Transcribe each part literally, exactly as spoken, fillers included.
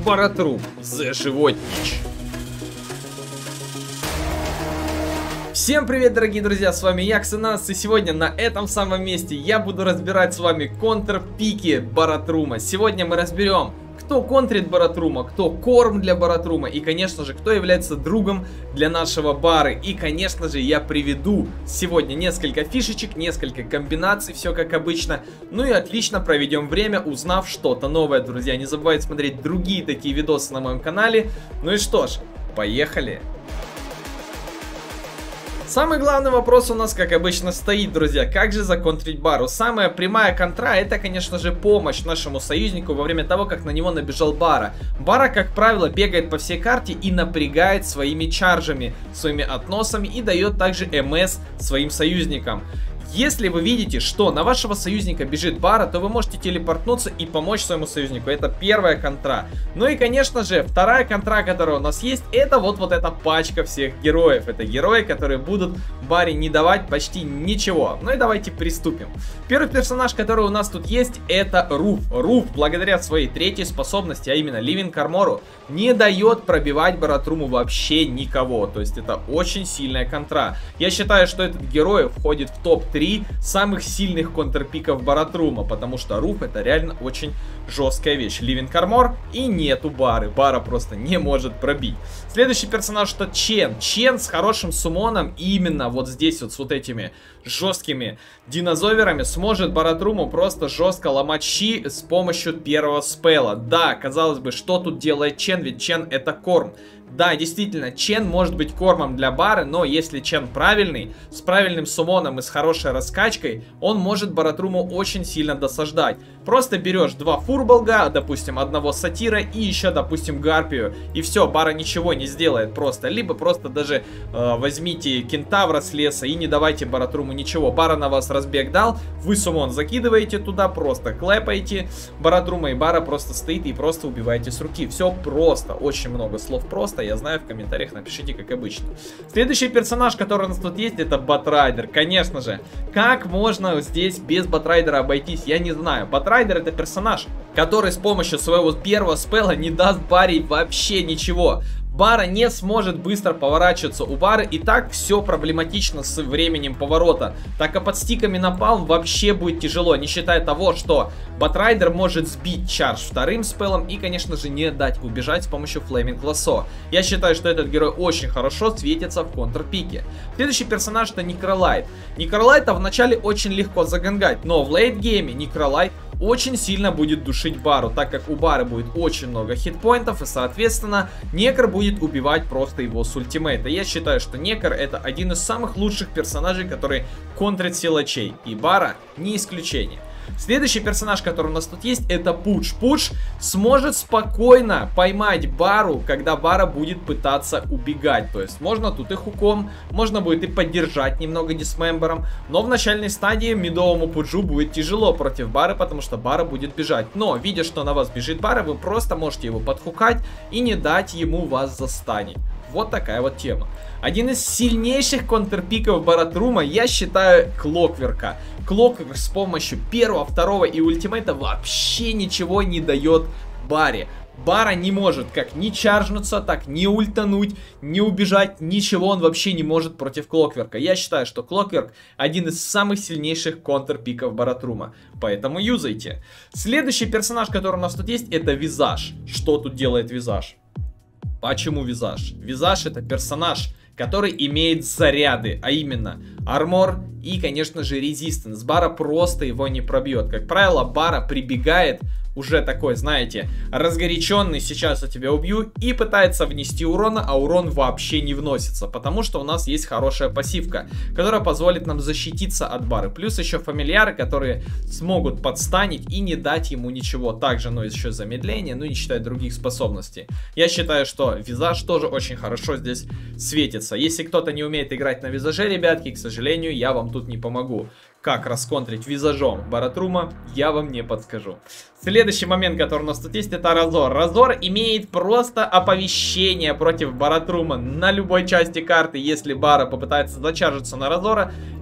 Баратрум The Животнич. Всем привет, дорогие друзья, с вами я, Ксенас, и сегодня на этом самом месте я буду разбирать с вами контрпики Баратрума. Сегодня мы разберем, кто контрит Баратрума, кто корм для Баратрума и, конечно же, кто является другом для нашего Бары. И, конечно же, я приведу сегодня несколько фишечек, несколько комбинаций, все как обычно. Ну и отлично проведем время, узнав что-то новое, друзья. Не забывайте смотреть другие такие видосы на моем канале. Ну и что ж, поехали! Самый главный вопрос у нас, как обычно, стоит, друзья. Как же законтрить Бару? Самая прямая контра — это, конечно же, помощь нашему союзнику во время того, как на него набежал Бара. Бара, как правило, бегает по всей карте и напрягает своими чаржами, своими относами и дает также МС своим союзникам. Если вы видите, что на вашего союзника бежит Бара, то вы можете телепортнуться и помочь своему союзнику. Это первая контра. Ну и, конечно же, вторая контра, которая у нас есть, это вот, вот эта пачка всех героев. Это герои, которые будут Баре не давать почти ничего. Ну и давайте приступим. Первый персонаж, который у нас тут есть, это Руф. Руф, благодаря своей третьей способности, а именно Living Armor, не дает пробивать Баратруму вообще никого. То есть это очень сильная контра. Я считаю, что этот герой входит в топ три самых сильных контрпиков Баратрума, потому что Руф — это реально очень жесткая вещь. Living Armor и нету Бары. Бара просто не может пробить. Следующий персонаж — это Чен. Чен с хорошим суммоном именно вот здесь вот с вот этими жесткими динозаверами сможет Баратруму просто жестко ломать щи с помощью первого спелла. Да, казалось бы, что тут делает Чен, ведь Чен — это корм. Да, действительно, Чен может быть кормом для Бары, но если Чен правильный, с правильным суммоном и с хорошей раскачкой, он может Баратруму очень сильно досаждать. Просто берешь два фурболга, допустим, одного сатира и еще, допустим, гарпию, и все, Бара ничего не сделает просто. Либо просто даже э, возьмите кентавра с леса и не давайте Баратруму ничего. Бара на вас разбег дал, вы суммон закидываете туда, просто клепаете Баратрума, и Бара просто стоит и просто убиваете с руки. Все просто, очень много слов просто. Я знаю, в комментариях напишите, как обычно. Следующий персонаж, который у нас тут есть, это Батрайдер. Конечно же, как можно здесь без Батрайдера обойтись, я не знаю. Батрайдер — это персонаж, который с помощью своего первого спелла не даст Баре вообще ничего. Бара не сможет быстро поворачиваться. У Бары и так все проблематично с временем поворота. Так как под стиками на палм вообще будет тяжело, не считая того, что Батрайдер может сбить чардж вторым спеллом и, конечно же, не дать убежать с помощью Flaming Lasso. Я считаю, что этот герой очень хорошо светится в контрпике. Следующий персонаж — это Некролайт. Некролайта вначале очень легко загангать, но в лейтгейме Некролайт очень сильно будет душить Бару, так как у Бары будет очень много хитпоинтов, и, соответственно, Некр будет убивать просто его с ультимейта. Я считаю, что Некр — это один из самых лучших персонажей, который контрит силачей, и Бара не исключение. Следующий персонаж, который у нас тут есть, это Пудж. Пудж сможет спокойно поймать Бару, когда Бара будет пытаться убегать. То есть можно тут и хуком, можно будет и поддержать немного дисмембером. Но в начальной стадии мидовому Пуджу будет тяжело против Бары, потому что Бара будет бежать. Но, видя, что на вас бежит Бара, вы просто можете его подхукать и не дать ему вас застанить. Вот такая вот тема. Один из сильнейших контрпиков Баратрума, я считаю, Клокверка. Клокверк с помощью первого, второго и ультимейта вообще ничего не дает Баре. Бара не может как ни чаржнуться, так ни ультануть, ни убежать, ничего он вообще не может против Клокверка. Я считаю, что Клокверк один из самых сильнейших контрпиков Баратрума, поэтому юзайте. Следующий персонаж, который у нас тут есть, это Визаж. Что тут делает Визаж? Почему Визаж? Визаж — это персонаж, который имеет заряды, а именно армор и, конечно же, резистанс. Бара просто его не пробьет. Как правило, Бара прибегает уже такой, знаете, разгоряченный, сейчас я тебя убью, и пытается внести урона, а урон вообще не вносится, потому что у нас есть хорошая пассивка, которая позволит нам защититься от Бары. Плюс еще фамильяры, которые смогут подстанить и не дать ему ничего. Также, ну, еще замедление, ну, не считая других способностей. Я считаю, что Визаж тоже очень хорошо здесь светится. Если кто-то не умеет играть на Визаже, ребятки, к сожалению, я вам тут не помогу. Как расконтрить Визажом Баратрума, я вам не подскажу. Следующий момент, который у нас тут есть, это Разор. Разор имеет просто оповещение против Баратрума на любой части карты. Если Бара попытается зачаржиться на Разора,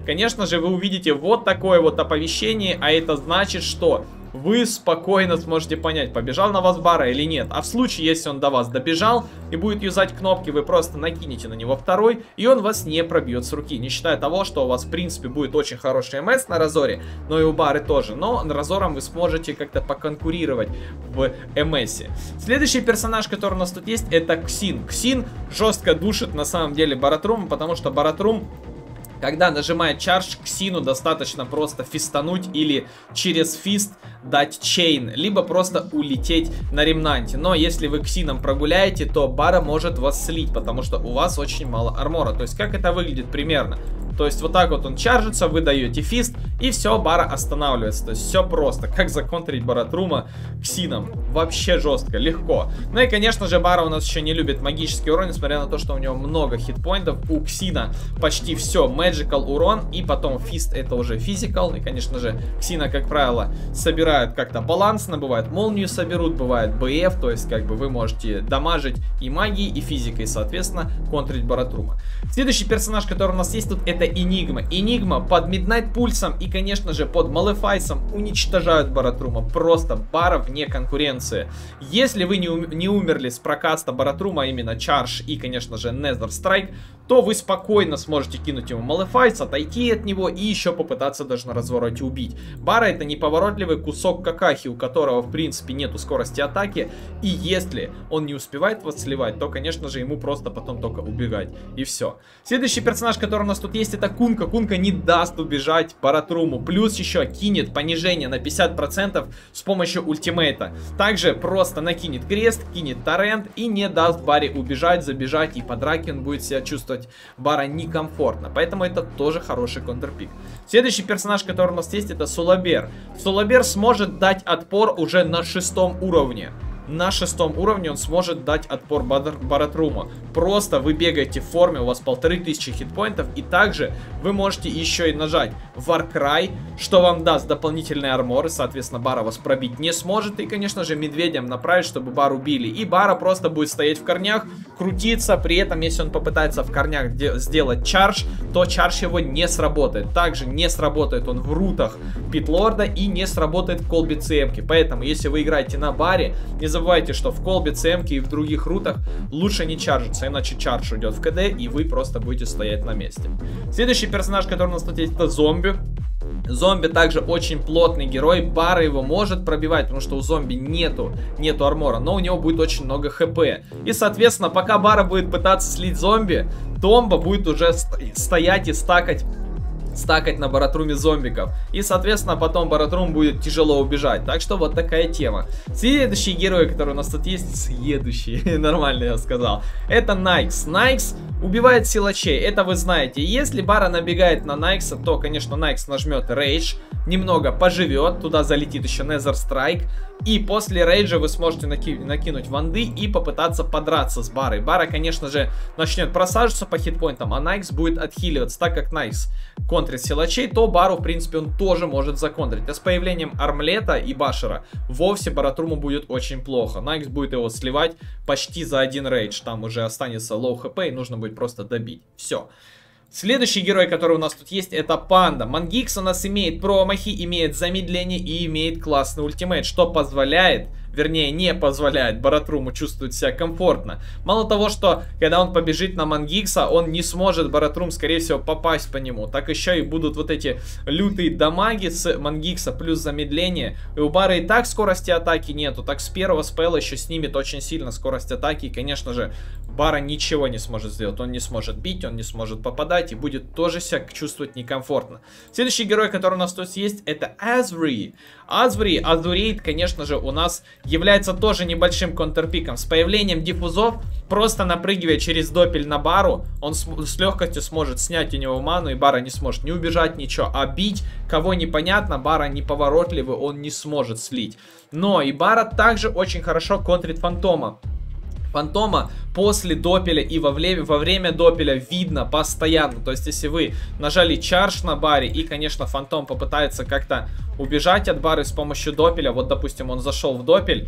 конечно же, вы увидите вот такое вот оповещение, а это значит, что вы спокойно сможете понять, побежал на вас Бара или нет. А в случае, если он до вас добежал и будет юзать кнопки, вы просто накинете на него второй, и он вас не пробьет с руки. Не считая того, что у вас, в принципе, будет очень хороший МС на Разоре, но и у Бары тоже. Но на Разором вы сможете как-то поконкурировать в МСе. Следующий персонаж, который у нас тут есть, это Ксин. Ксин жестко душит на самом деле Баратрума, потому что Баратрум, когда нажимает чардж, Ксину достаточно просто фистануть или через фист дать чейн, либо просто улететь на ремнанте. Но если вы Ксином прогуляете, то Бара может вас слить, потому что у вас очень мало армора. То есть как это выглядит примерно? То есть вот так вот он чаржится, вы даете фист, и все, Бара останавливается. То есть все просто. Как законтрить Баратрума Ксином? Вообще жестко, легко. Ну и, конечно же, Бара у нас еще не любит магический урон, несмотря на то, что у него много хитпоинтов. У Ксина почти все magical урон, и потом фист это уже physical. И, конечно же, Ксина, как правило, собирают как-то балансно. Бывает молнию соберут, бывает би эф, то есть как бы вы можете дамажить и магией, и физикой, соответственно, контрить Баратрума. Следующий персонаж, который у нас есть тут, это Энигма. Энигма под Midnight Пульсом и, конечно же, под Малефайсом уничтожают Баратрума. Просто Бара вне конкуренции. Если вы не, ум не умерли с прокаста Баратрума, а именно Чардж и, конечно же, Nether Strike, то вы спокойно сможете кинуть ему Малефайс, отойти от него и еще попытаться даже на развороте убить. Бара это неповоротливый кусок какахи, у которого, в принципе, нету скорости атаки. И если он не успевает вас сливать, то, конечно же, ему просто потом только убегать. И все. Следующий персонаж, который у нас тут есть, это Кунка. Кунка не даст убежать Баратруму. Плюс еще кинет понижение на пятьдесят процентов с помощью ультимейта. Также просто накинет крест, кинет торрент и не даст Баре убежать, забежать. И по драке он будет себя чувствовать Бара некомфортно. Поэтому это тоже хороший контрпик. Следующий персонаж, который у нас есть, это Сулабер. Сулабер сможет дать отпор уже на шестом уровне. На шестом уровне он сможет дать отпор Баратруму. Просто вы бегаете в форме, у вас полторы тысячи хитпоинтов, и также вы можете еще и нажать Warcry, что вам даст дополнительные арморы, соответственно, Бара вас пробить не сможет, и, конечно же, медведям направить, чтобы Бару били. И Бара просто будет стоять в корнях, крутиться, при этом, если он попытается в корнях сделать чардж, то чардж его не сработает. Также не сработает он в рутах Питлорда и не сработает в колбе ЦМки. Поэтому, если вы играете на Баре, не забывайте, что в колбе, ЦМке и в других рутах лучше не чаржиться, иначе чардж уйдет в КД, и вы просто будете стоять на месте. Следующий персонаж, который у нас тут есть, это Зомби. Зомби также очень плотный герой, Бара его может пробивать, потому что у зомби нету, нету армора, но у него будет очень много хп. И, соответственно, пока Бара будет пытаться слить зомби, Томба будет уже стоять и стакать стакать на Баратруме зомбиков. И, соответственно, потом Баратрум будет тяжело убежать. Так что вот такая тема. Следующий герой, который у нас тут есть, следующий, нормально я сказал, это Найкс. Найкс убивает силачей, это вы знаете. Если Бара набегает на Найкса, то, конечно, Найкс нажмет рейдж, немного поживет, туда залетит еще Nether Strike. И после рейджа вы сможете наки накинуть ванды и попытаться подраться с Барой. Бара, конечно же, начнет просаживаться по хитпоинтам, а Найкс будет отхиливаться. Так как Найкс контрит силачей, то Бару, в принципе, он тоже может законтрить. А с появлением Армлета и Башера вовсе Баратруму будет очень плохо. Найкс будет его сливать почти за один рейдж. Там уже останется лоу хп и нужно будет просто добить. Все. Следующий герой, который у нас тут есть, это Панда. Мангикс у нас имеет промахи, имеет замедление и имеет классный ультимейт, что позволяет, вернее не позволяет Баратруму чувствовать себя комфортно. Мало того, что когда он побежит на Мангикса, он не сможет, Баратрум, скорее всего, попасть по нему. Так еще и будут вот эти лютые дамаги с Мангикса плюс замедление. И у Бары и так скорости атаки нету, так с первого спелла еще снимет очень сильно скорость атаки. И, конечно же, Бара ничего не сможет сделать. Он не сможет бить, он не сможет попадать и будет тоже себя чувствовать некомфортно. Следующий герой, который у нас тут есть, это Азри. Азри, Азурейд, конечно же, у нас является тоже небольшим контрпиком. С появлением диффузов, просто напрыгивая через допель на Бару, он с, с легкостью сможет снять у него ману, и Бара не сможет ни убежать, ничего. А бить кого непонятно, Бара неповоротливый, он не сможет слить. Но и Бара также очень хорошо контрит Фантома. Фантома после допеля и во время, во время допеля видно постоянно. То есть, если вы нажали чардж на Баре, и, конечно, Фантом попытается как-то убежать от Бары с помощью допеля. Вот, допустим, он зашел в допель,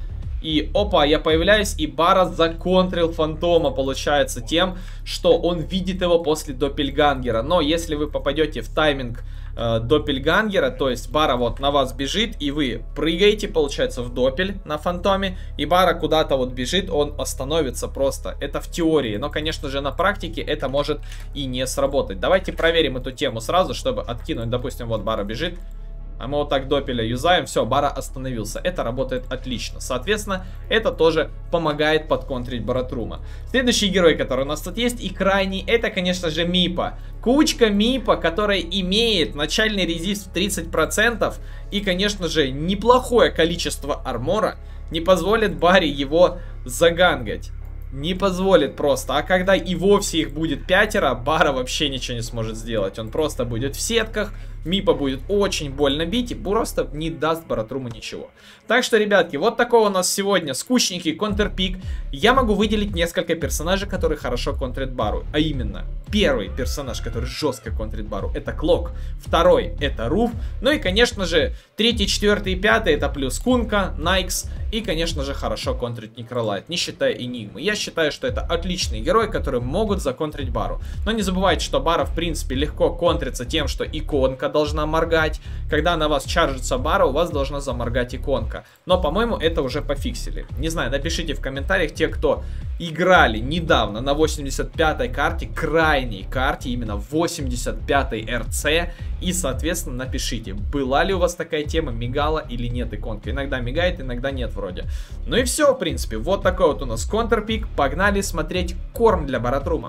И опа, я появляюсь, и Бара законтрил Фантома, получается, тем, что он видит его после Доппельгангера. Но если вы попадете в тайминг э, Доппельгангера, то есть Бара вот на вас бежит, и вы прыгаете, получается, в Доппель на Фантоме, и Бара куда-то вот бежит, он остановится просто. Это в теории, но, конечно же, на практике это может и не сработать. Давайте проверим эту тему сразу, чтобы откинуть, допустим, вот Бара бежит. А мы вот так Доппеля юзаем, все, Бара остановился. Это работает отлично. Соответственно, это тоже помогает подконтрить Баратрума. Следующий герой, который у нас тут есть, и крайний, это, конечно же, Мипа. Кучка Мипа, которая имеет начальный резист в тридцать процентов и, конечно же, неплохое количество армора, не позволит Баре его загангать. Не позволит просто. А когда и вовсе их будет пятеро, Бара вообще ничего не сможет сделать. Он просто будет в сетках, Мипа будет очень больно бить и просто не даст Баратруму ничего. Так что, ребятки, вот такой у нас сегодня скучненький контрпик. Я могу выделить несколько персонажей, которые хорошо контрят Бару. А именно, первый персонаж, который жестко контрит Бару, это Клок. Второй, это Руф. Ну и, конечно же, третий, четвертый и пятый, это плюс Кунка, Найкс. И, конечно же, хорошо контрит Некролайт, не считая Энигмы. Я считаю, что это отличные герои, которые могут законтрить Бару. Но не забывайте, что Бара, в принципе, легко контрится тем, что иконка должна моргать. Когда на вас чаржится Бара, у вас должна заморгать иконка. Но, по-моему, это уже пофиксили. Не знаю, напишите в комментариях те, кто играли недавно на восемьдесят пятой карте, крайней карте, именно восемьдесят пятой эр си. И, соответственно, напишите, была ли у вас такая тема, мигала или нет иконка. Иногда мигает, иногда нет вроде. Ну и все, в принципе. Вот такой вот у нас контрпик. Погнали смотреть корм для Баратрума.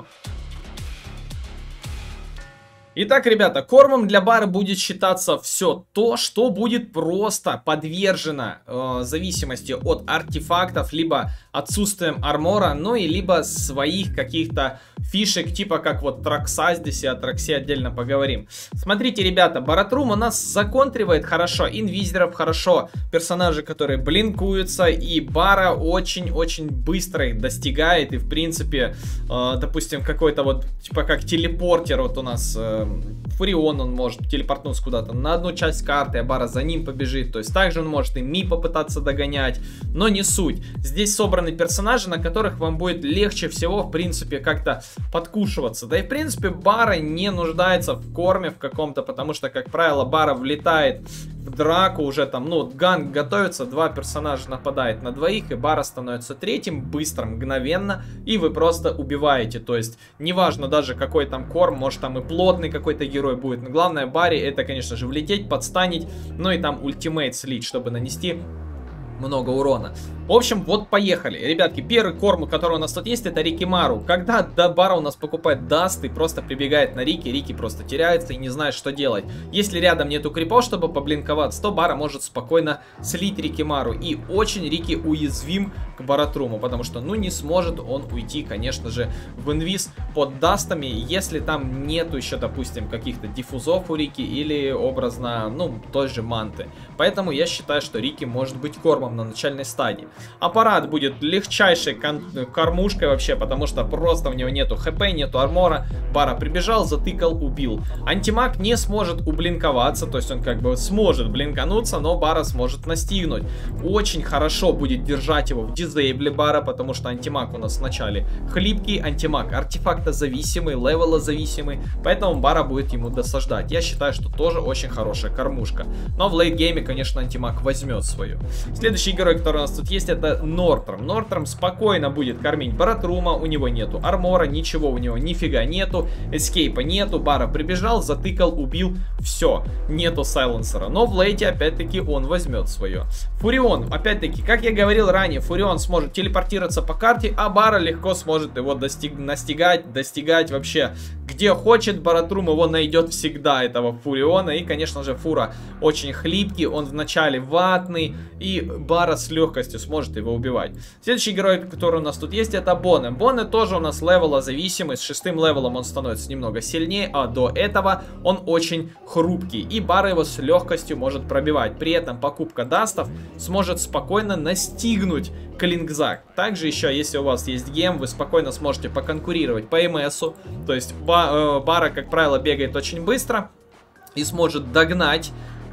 Итак, ребята, кормом для Бары будет считаться все то, что будет просто подвержено э, зависимости от артефактов, либо отсутствием армора, ну и либо своих каких-то фишек, типа как вот Тракса здесь, и о Траксе отдельно поговорим. Смотрите, ребята, Баратрум у нас законтривает хорошо, инвизеров хорошо, персонажи, которые блинкуются, и Бара очень-очень быстро их достигает, и в принципе, э, допустим, какой-то вот, типа как телепортер вот у нас... Э, Фурион, он может телепортнуться куда-то на одну часть карты, а Бара за ним побежит. То есть также он может и Ми попытаться догонять, но не суть. Здесь собраны персонажи, на которых вам будет легче всего, в принципе, как-то подкушиваться. Да и, в принципе, Бара не нуждается в корме в каком-то, потому что, как правило, Бара влетает в драку, уже там, ну, ганг готовится, два персонажа нападает на двоих, и Бара становится третьим, быстро, мгновенно, и вы просто убиваете. То есть, неважно даже какой там корм, может там и плотный какой-то герой будет, но главное Баре это, конечно же, влететь, подстанить, ну и там ультимейт слить, чтобы нанести много урона. В общем, вот поехали. Ребятки, первый корм, который у нас тут есть, это Рикимару. Когда до Бара у нас покупает Даст и просто прибегает на Рики, Рики просто теряется и не знает, что делать. Если рядом нету крипов, чтобы поблинковаться, то Бара может спокойно слить Рикимару. И очень Рики уязвим к Баратруму, потому что, ну, не сможет он уйти, конечно же, в инвиз под Дастами, если там нету еще, допустим, каких-то диффузов у Рики или образно, ну, той же манты. Поэтому я считаю, что Рики может быть кормом на начальной стадии. Аппарат будет легчайшей кормушкой вообще, потому что просто у него нету хп, нету армора. Бара прибежал, затыкал, убил. Антимаг не сможет ублинковаться, то есть он как бы сможет блинкануться, но Бара сможет настигнуть. Очень хорошо будет держать его в дизейбле Бара, потому что антимаг у нас вначале хлипкий, антимаг артефактозависимый, левелозависимый, поэтому Бара будет ему досаждать. Я считаю, что тоже очень хорошая кормушка. Но в лейтгейме, конечно, антимаг возьмет свою. Следующий герой, который у нас тут есть, это Нортром. Нортром спокойно будет кормить Баратрума, у него нету армора, ничего у него нифига нету, эскейпа нету, Бара прибежал, затыкал, убил, все, нету сайленсера. Но в лейте, опять-таки, он возьмет свое. Фурион, опять-таки, как я говорил ранее, Фурион сможет телепортироваться по карте, а Бара легко сможет его достиг... настигать, достигать вообще где хочет. Баратрум его найдет всегда, этого Фуриона. И, конечно же, Фура очень хлипкий, он вначале ватный, и Бара с легкостью сможет его убивать. Следующий герой, который у нас тут есть, это Боне. Боне тоже у нас левелозависимый, с шестым левелом он становится немного сильнее, а до этого он очень хрупкий, и Бара его с легкостью может пробивать. При этом покупка дастов сможет спокойно настигнуть Клингзак. Также еще, если у вас есть гем, вы спокойно сможете поконкурировать по МСу, то есть Бара, как правило, бегает очень быстро и сможет догнать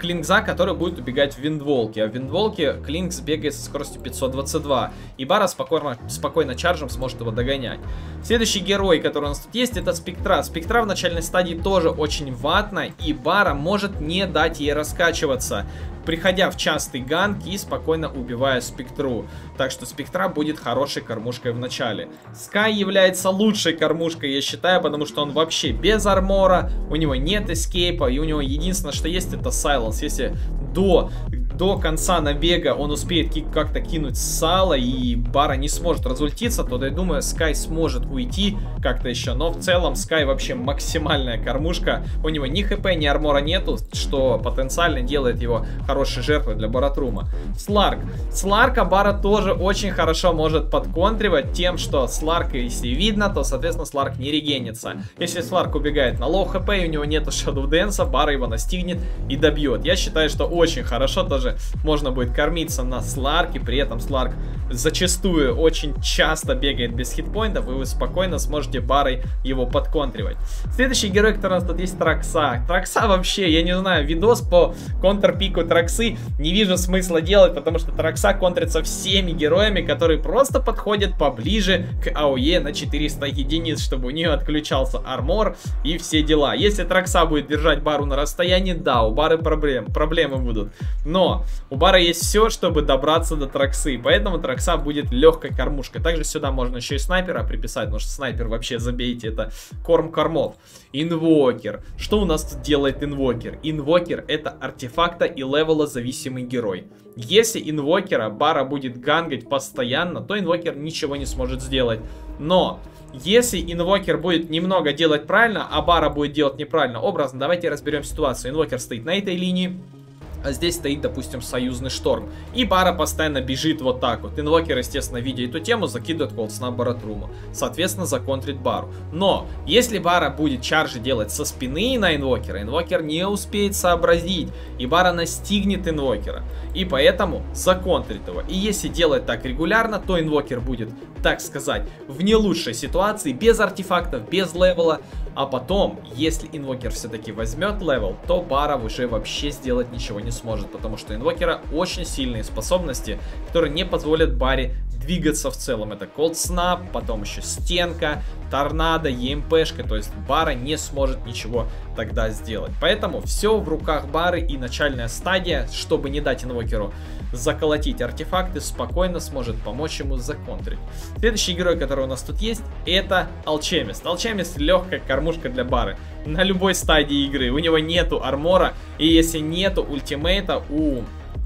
Клинкза, который будет убегать в виндволке. А в виндволке Клинкс бегает со скоростью пятьсот двадцать два. И Бара спокойно, спокойно чаржем сможет его догонять. Следующий герой, который у нас тут есть, это Спектра. Спектра в начальной стадии тоже очень ватна, и Бара может не дать ей раскачиваться, приходя в частый ганк и спокойно убивая Спектру. Так что Спектра будет хорошей кормушкой в начале. Скай является лучшей кормушкой, я считаю, потому что он вообще без армора, у него нет эскейпа, и у него единственное, что есть, это Сайленс. Если до... до конца набега он успеет как-то кинуть сало, и Бара не сможет разультиться, то, я думаю, Скай сможет уйти как-то еще. Но в целом Скай вообще максимальная кормушка. У него ни хп, ни армора нету, что потенциально делает его хорошей жертвой для Баратрума. Сларк. Сларка Бара тоже очень хорошо может подконтривать тем, что Сларка, если видно, то, соответственно, Сларк не регенится. Если Сларк убегает на лоу хп, и у него нету Shadow Dance, Бара его настигнет и добьет. Я считаю, что очень хорошо тоже можно будет кормиться на Сларке, при этом Сларк зачастую очень часто бегает без хитпоинтов, и вы спокойно сможете Барой его подконтривать. Следующий герой, который у нас тут есть, Тракса. Тракса вообще, я не знаю, видос по контрпику Траксы не вижу смысла делать, потому что Тракса контрится всеми героями, которые просто подходят поближе к АОЕ на четыреста единиц, чтобы у нее отключался армор и все дела. Если Тракса будет держать Бару на расстоянии, да, у Бары проблем, проблемы будут. Но у Бара есть все, чтобы добраться до Траксы, поэтому Тракса будет легкой кормушкой. Также сюда можно еще и снайпера приписать, потому что снайпер вообще, забейте, это корм кормов. Инвокер. Что у нас тут делает Инвокер? Инвокер — это артефакта и левела зависимый герой. Если Инвокера Бара будет гангать постоянно, то Инвокер ничего не сможет сделать. Но если Инвокер будет немного делать правильно, а Бара будет делать неправильно, образно, давайте разберем ситуацию. Инвокер стоит на этой линии, а здесь стоит, допустим, союзный шторм. И Бара постоянно бежит вот так вот. Инвокер, естественно, видя эту тему, закидывает колдс на Баратруму. Соответственно, законтрит Бару. Но, если Бара будет чаржи делать со спины на Инвокера, Инвокер не успеет сообразить. И Бара настигнет Инвокера. И поэтому законтрит его. И если делать так регулярно, то Инвокер будет, так сказать, в не лучшей ситуации, без артефактов, без левела. А потом, если Инвокер все-таки возьмет левел, то Бара уже вообще сделать ничего не сможет, потому что Инвокера очень сильные способности, которые не позволят Баре двигаться в целом. Это Cold Snap, потом еще стенка, торнадо, ЕМПшка, то есть Бара не сможет ничего тогда сделать. Поэтому все в руках Бары, и начальная стадия, чтобы не дать Инвокеру заколотить артефакты, спокойно сможет помочь ему законтрить. Следующий герой, который у нас тут есть, это Алчемист. Алчемист — легкая кормушка для Бары на любой стадии игры. У него нету армора, и если нету ультимейта у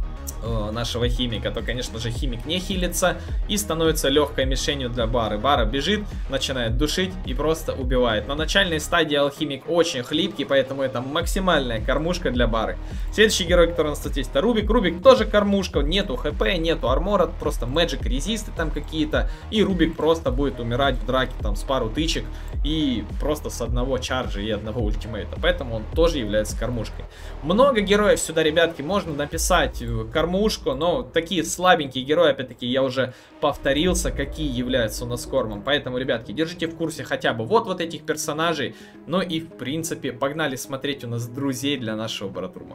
нашего химика, то, конечно же, химик не хилится и становится легкой мишенью для Бары. Бара бежит, начинает душить и просто убивает. На начальной стадии алхимик очень хлипкий, поэтому это максимальная кормушка для Бары. Следующий герой, который у нас тут есть, это Рубик. Рубик тоже кормушка, нету хп, нету армора, просто magic резисты там какие-то, и Рубик просто будет умирать в драке там с пару тычек и просто с одного чарджа и одного ультимейта, поэтому он тоже является кормушкой. Много героев сюда, ребятки, можно написать кормушку, но такие слабенькие герои, опять-таки, я уже повторился, какие являются у нас кормом. Поэтому, ребятки, держите в курсе хотя бы вот вот этих персонажей. Ну и, в принципе, погнали смотреть у нас друзей для нашего Баратрума.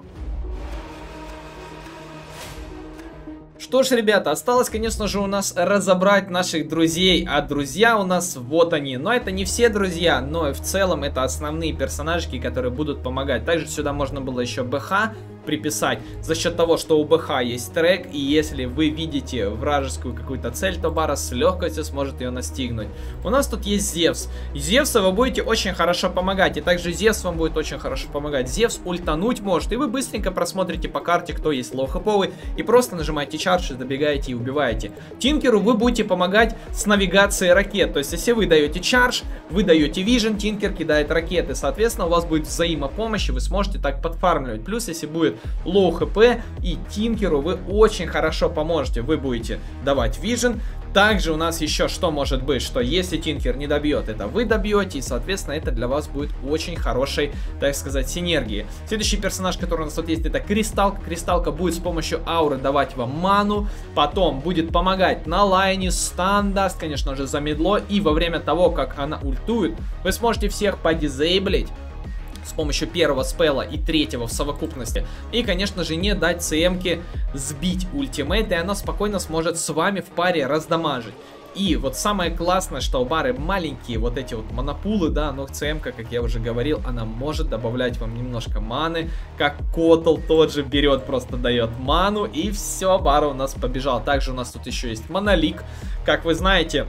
Что ж, ребята, осталось, конечно же, у нас разобрать наших друзей, а друзья у нас вот они. Но это не все друзья, но в целом это основные персонажки, которые будут помогать. Также сюда можно было еще БХ приписать, за счет того, что у БХ есть трек, и если вы видите вражескую какую-то цель, то Бара с легкостью сможет ее настигнуть. У нас тут есть Зевс. Зевса вы будете очень хорошо помогать, и также Зевс вам будет очень хорошо помогать. Зевс ультануть может, и вы быстренько просмотрите по карте, кто есть лоу-хэповый, и просто нажимаете чардж, добегаете и убиваете. Тинкеру вы будете помогать с навигацией ракет, то есть если вы даете чардж, вы даете вижен, Тинкер кидает ракеты, соответственно у вас будет взаимопомощь, и вы сможете так подфармливать. Плюс если будет лоу хп, и Тинкеру вы очень хорошо поможете, вы будете давать вижен. Также у нас еще что может быть, что если Тинкер не добьет, это вы добьете, и соответственно это для вас будет очень хорошей, так сказать, синергией. Следующий персонаж, который у нас тут есть, это Кристалка. Кристалка будет с помощью ауры давать вам ману, потом будет помогать на лайне, стан даст, конечно же, за медло, и во время того, как она ультует, вы сможете всех подизейблить. с помощью первого спела и третьего в совокупности. И, конечно же, не дать ЦМке сбить ультимейт, и она спокойно сможет с вами в паре раздамажить. И вот самое классное, что у Бары маленькие вот эти вот монопулы, да, но ЦМка, как я уже говорил, она может добавлять вам немножко маны, как Котл тот же берет, просто дает ману, и все, Бара у нас побежал. Также у нас тут еще есть Монолик, как вы знаете.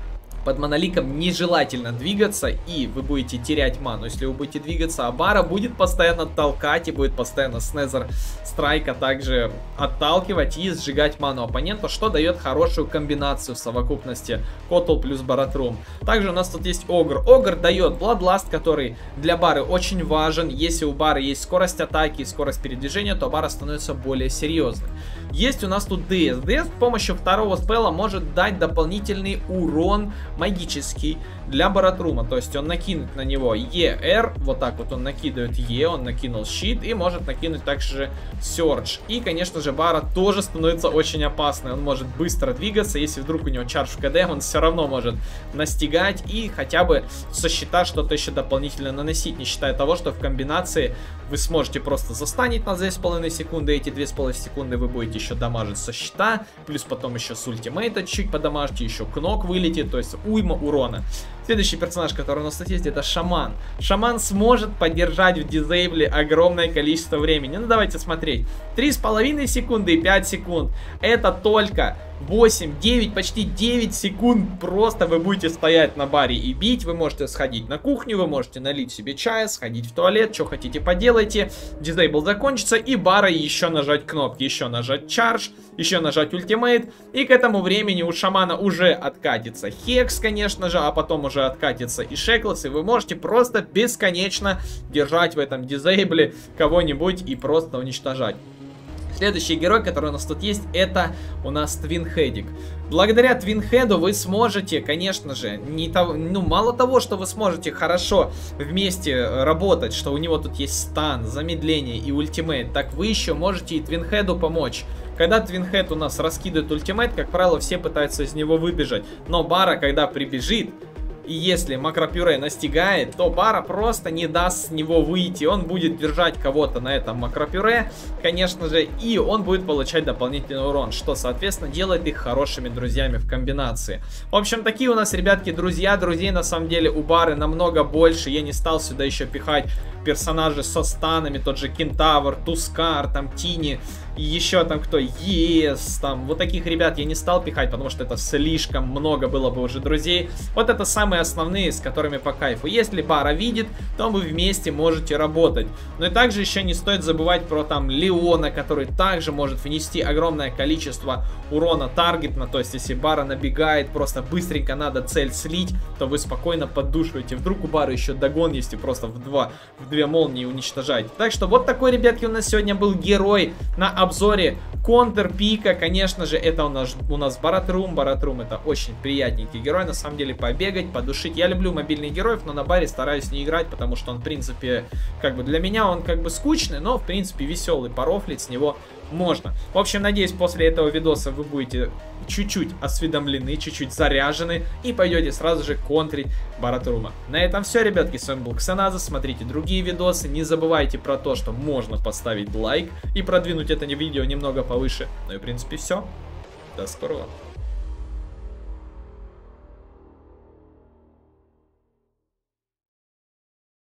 Под Моноликом нежелательно двигаться, и вы будете терять ману, если вы будете двигаться, а Бара будет постоянно толкать и будет постоянно с Незер Страйка также отталкивать и сжигать ману оппонента, что дает хорошую комбинацию в совокупности Котл плюс Баратрум. Также у нас тут есть Огр. Огр дает Bloodlust, который для Бары очень важен. Если у Бары есть скорость атаки и скорость передвижения, то Бара становится более серьезной. Есть у нас тут ДС. ДС с помощью второго спела может дать дополнительный урон магический для Баратрума. То есть он накинет на него Е Р, вот так вот он накидывает Е, он накинул щит и может накинуть также Surge. И, конечно же, Бара тоже становится очень опасной. Он может быстро двигаться, если вдруг у него чардж в КД, он все равно может настигать и хотя бы со щита что-то еще дополнительно наносить, не считая того, что в комбинации вы сможете просто застанить на две с половиной секунды, эти две с половиной секунды вы будете еще дамажить со щита, плюс потом еще с ультимейта чуть подамажите, еще кнок вылетит, то есть уйма урона. Следующий персонаж, который у нас тут есть, это Шаман. Шаман сможет поддержать в дизейбле огромное количество времени. Ну давайте смотреть. три с половиной секунды и пять секунд. Это только восемь, девять, почти девять секунд просто вы будете стоять на баре и бить. Вы можете сходить на кухню, вы можете налить себе чая, сходить в туалет, что хотите поделайте. Дизейбл закончится, и бара еще нажать кнопки, еще нажать чардж, еще нажать ультимейт. И к этому времени у Шамана уже откатится Хекс, конечно же, а потом уже откатится и Шеклс, и вы можете просто бесконечно держать в этом дизейбле кого-нибудь и просто уничтожать. Следующий герой, который у нас тут есть, это у нас Твинхедик. Благодаря Твинхеду вы сможете, конечно же, не того, ну, мало того, что вы сможете хорошо вместе работать, что у него тут есть стан, замедление и ультимейт, так вы еще можете и Твинхеду помочь. Когда Твинхед у нас раскидывает ультимейт, как правило, все пытаются из него выбежать. Но Бара, когда прибежит, и если макропюре настигает, то Бара просто не даст с него выйти. Он будет держать кого-то на этом макропюре, конечно же, и он будет получать дополнительный урон, что, соответственно, делает их хорошими друзьями в комбинации. В общем, такие у нас, ребятки, друзья. Друзей, на самом деле, у Бары намного больше. Я не стал сюда еще пихать персонажи со станами, тот же Кентавр, Тускар, там, Тини, и еще там кто, ЕС, там, вот таких ребят я не стал пихать, потому что это слишком много было бы уже друзей. Вот это самые основные, с которыми по кайфу. Если Бара видит, то вы вместе можете работать. Но и также еще не стоит забывать про там Леона, который также может внести огромное количество урона таргетно. То есть, если Бара набегает, просто быстренько надо цель слить, то вы спокойно поддушиваете. Вдруг у Бары еще догон есть, и просто в два, в две молнии уничтожаете. Так что вот такой, ребятки, у нас сегодня был герой на обзоре Контр Пика. Конечно же, это у нас, у нас Баратрум. Баратрум — это очень приятненький герой, на самом деле, побегать, подушить. Я люблю мобильных героев, но на баре стараюсь не играть, потому что он, в принципе, как бы для меня он как бы скучный, но, в принципе, веселый, порофлить с него можно. В общем, надеюсь, после этого видоса вы будете чуть-чуть осведомлены, чуть-чуть заряжены и пойдете сразу же контрить Баратрума. На этом все, ребятки, с вами был Ксеназа. Смотрите другие видосы, не забывайте про то, что можно поставить лайк и продвинуть это видео немного повыше. Ну и, в принципе, все. До скорого.